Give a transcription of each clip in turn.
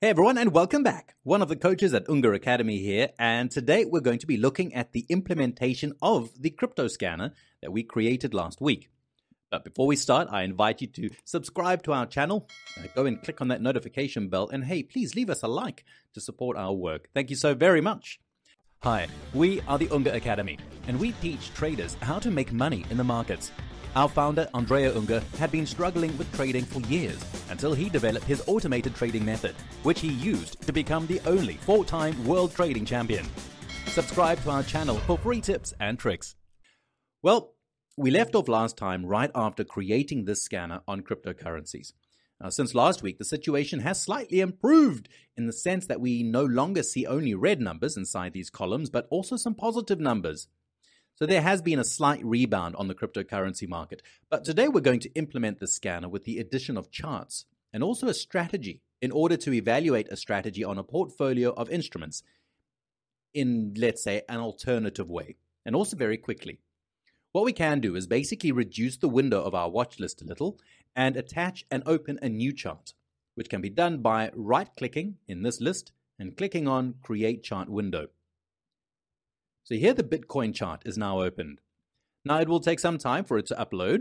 Hey everyone, and welcome back. One of the coaches at Unger Academy here, and today we're going to be looking at the implementation of the crypto scanner that we created last week. But before we start, I invite you to subscribe to our channel, go and click on that notification bell, and hey, please leave us a like to support our work. Thank you so very much. Hi, we are the Unger Academy, and we teach traders how to make money in the markets. Our founder, Andrea Unger, had been struggling with trading for years until he developed his automated trading method, which he used to become the only 4-time world trading champion. Subscribe to our channel for free tips and tricks. Well, we left off last time right after creating this scanner on cryptocurrencies. Now, since last week, the situation has slightly improved in the sense that we no longer see only red numbers inside these columns, but also some positive numbers. So there has been a slight rebound on the cryptocurrency market, but today we're going to implement the scanner with the addition of charts and also a strategy in order to evaluate a strategy on a portfolio of instruments in, let's say, an alternative way, and also very quickly. What we can do is basically reduce the window of our watch list a little and attach and open a new chart, which can be done by right-clicking in this list and clicking on Create Chart Window. So here the Bitcoin chart is now opened. Now it will take some time for it to upload.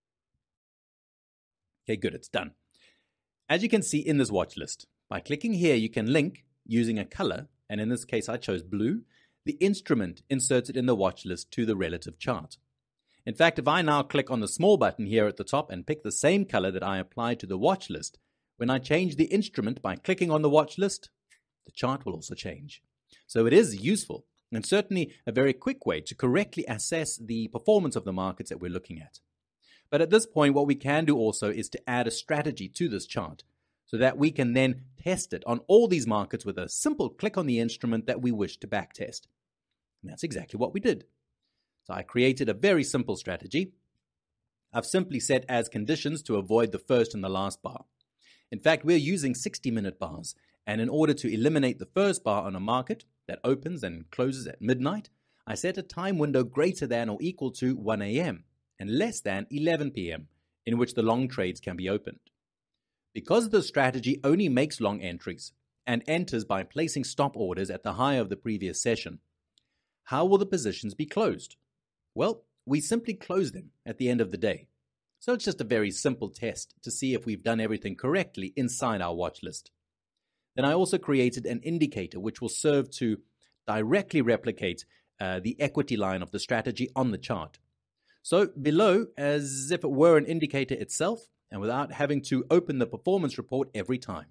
Okay, good, it's done. As you can see in this watch list, by clicking here you can link using a color, and in this case I chose blue, the instrument inserted in the watch list to the relative chart. In fact, if I now click on the small button here at the top and pick the same color that I applied to the watch list, when I change the instrument by clicking on the watch list, the chart will also change. So it is useful. And certainly a very quick way to correctly assess the performance of the markets that we're looking at. But at this point, what we can do also is to add a strategy to this chart so that we can then test it on all these markets with a simple click on the instrument that we wish to backtest. And that's exactly what we did. So I created a very simple strategy. I've simply set as conditions to avoid the first and the last bar. In fact, we're using 60-minute bars. And in order to eliminate the first bar on a market that opens and closes at midnight, I set a time window greater than or equal to 1 a.m. and less than 11 p.m. in which the long trades can be opened. Because the strategy only makes long entries and enters by placing stop orders at the high of the previous session, how will the positions be closed? Well, we simply close them at the end of the day. So it's just a very simple test to see if we've done everything correctly inside our watch list. Then I also created an indicator which will serve to directly replicate the equity line of the strategy on the chart. So below, as if it were an indicator itself, and without having to open the performance report every time.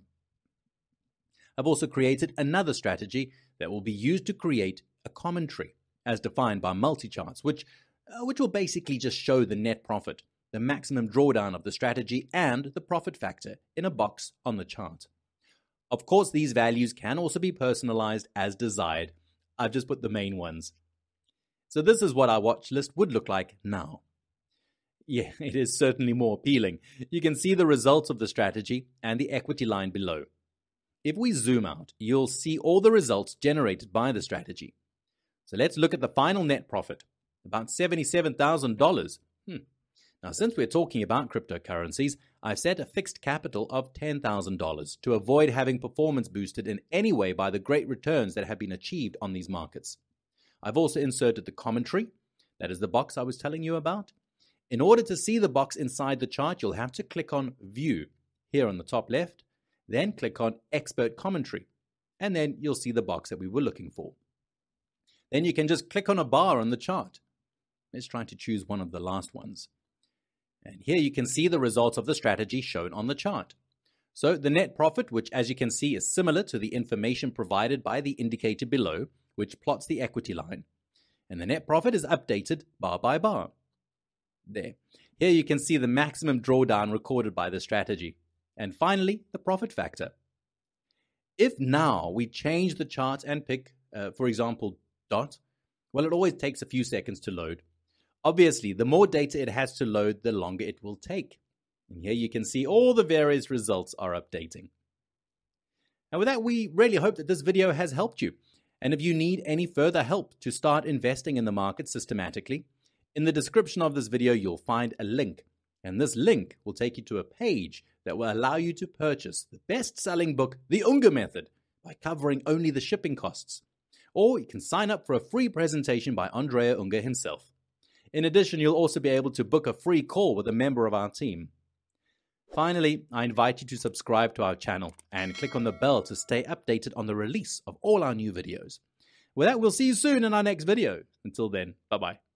I've also created another strategy that will be used to create a commentary, as defined by MultiCharts, which will basically just show the net profit, the maximum drawdown of the strategy, and the profit factor in a box on the chart. Of course, these values can also be personalized as desired. I've just put the main ones. So this is what our watch list would look like now. Yeah, it is certainly more appealing. You can see the results of the strategy and the equity line below. If we zoom out, you'll see all the results generated by the strategy. So let's look at the final net profit, about $77,000. Now, since we're talking about cryptocurrencies, I've set a fixed capital of $10,000 to avoid having performance boosted in any way by the great returns that have been achieved on these markets. I've also inserted the commentary, that is the box I was telling you about. In order to see the box inside the chart, you'll have to click on View here on the top left, then click on Expert Commentary, and then you'll see the box that we were looking for. Then you can just click on a bar on the chart. Let's try to choose one of the last ones. And here you can see the results of the strategy shown on the chart. So the net profit, which as you can see is similar to the information provided by the indicator below, which plots the equity line. And the net profit is updated bar by bar. There. Here you can see the maximum drawdown recorded by the strategy. And finally, the profit factor. If now we change the chart and pick, for example, dot, well, it always takes a few seconds to load. Obviously, the more data it has to load, the longer it will take. And here you can see all the various results are updating. And with that, we really hope that this video has helped you. And if you need any further help to start investing in the market systematically, in the description of this video, you'll find a link. And this link will take you to a page that will allow you to purchase the best-selling book, The Unger Method, by covering only the shipping costs. Or you can sign up for a free presentation by Andrea Unger himself. In addition, you'll also be able to book a free call with a member of our team. Finally, I invite you to subscribe to our channel and click on the bell to stay updated on the release of all our new videos. With that, we'll see you soon in our next video. Until then, bye-bye.